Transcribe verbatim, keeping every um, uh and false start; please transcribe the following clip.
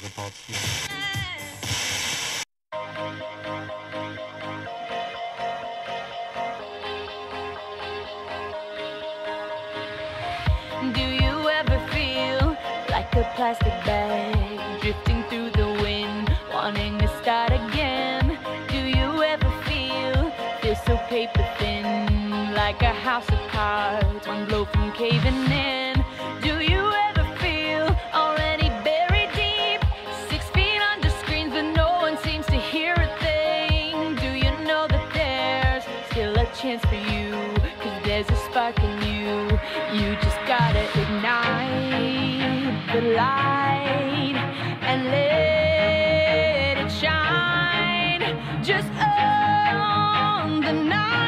zapalki. Do you ever feel like a plastic bag drifting through the wind, wanting to start again? Do you ever feel, feel so paper thin, like a house of cards, one blow from caving in? Do you ever feel already buried deep, six feet under screens but no one seems to hear a thing? Do you know that there's still a chance for you, 'cause there's a spark in you? You just gotta ignite the light and let it shine. Just own the night.